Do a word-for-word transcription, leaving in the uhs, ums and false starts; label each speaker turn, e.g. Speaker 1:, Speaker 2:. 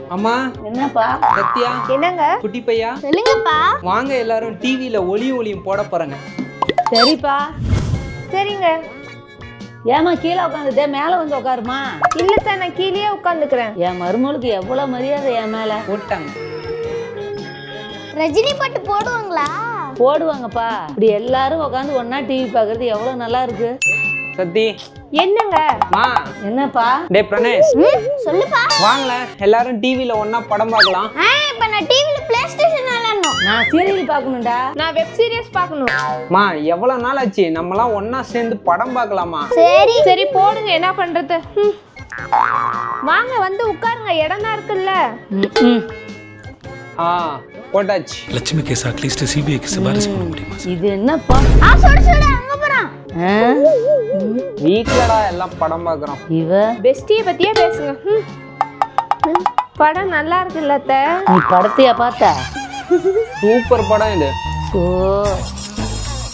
Speaker 1: அம்மா
Speaker 2: என்னப்பா?
Speaker 1: சத்யா
Speaker 3: என்னங்க?
Speaker 1: குட்டி பையா
Speaker 3: சொல்லுங்கப்பா.
Speaker 1: வாங்க எல்லாரும் டிவில ஒளி ஒளியும் போட போறேங்க.
Speaker 2: சரிப்பா.
Speaker 3: சரிங்க.
Speaker 2: ஏமா கீழே உட்காந்துட்டே மேல வந்து உட்காருமா.
Speaker 3: இல்ல சார், நான் கீழே உட்காந்துக்கிறேன்.
Speaker 2: என் மருமகளுக்கு எவ்வளவு மரியாதை என் மேல.
Speaker 1: போட்டாங்க.
Speaker 3: ரஜினி பாட்டு போடுவாங்களா?
Speaker 2: போடுவாங்கப்பா. இப்படி எல்லாரும் உட்காந்து ஒன்னா டிவி பாக்குறது எவ்வளவு நல்லா இருக்கு.
Speaker 1: சத்தி
Speaker 3: என்னங்க?
Speaker 1: மா
Speaker 2: என்னப்பா?
Speaker 1: டே பிரனேஷ்
Speaker 3: சொல்லுப்பா.
Speaker 1: வாங்கல எல்லாரும் டிவில ஒண்ணா படம் பார்க்கலாம்.
Speaker 3: இப்ப நான் டிவில பிளே ஸ்டேஷன் விளையாடணும்.
Speaker 2: நான் சீரியல் பார்க்கணும்டா.
Speaker 3: நான் வெப் சீரிஸ் பார்க்கணும்.
Speaker 1: மா எவ்வளவு நாள் ஆச்சு, நம்மலாம் ஒண்ணா சேர்ந்து படம் பார்க்கலாமா?
Speaker 3: சரி சரி போடுங்க, என்ன பண்றது. வாங்க வந்து உட்காருங்க, இடம் தான் இருக்குல்ல.
Speaker 1: ஆ போட்டாச்சு.
Speaker 4: லட்சுமி கேஸ் அட்லீஸ்ட் சிபிஐக்கு சிபாரிசு பண்ண முடியுமா?
Speaker 2: இது என்னப்பா?
Speaker 3: ஆ சுடு சுடு அங்க போறோம்.
Speaker 1: வீட்லடா எல்லாம் படம் பார்க்கறோம்.
Speaker 2: இவ
Speaker 3: பெஸ்டியை பத்தியே பேசுங்க. படம் நல்லா இருக்குல்ல அத்தை?
Speaker 2: நீ படத்தையா பார்த்த?
Speaker 1: சூப்பர் படம் இது.
Speaker 2: ஓ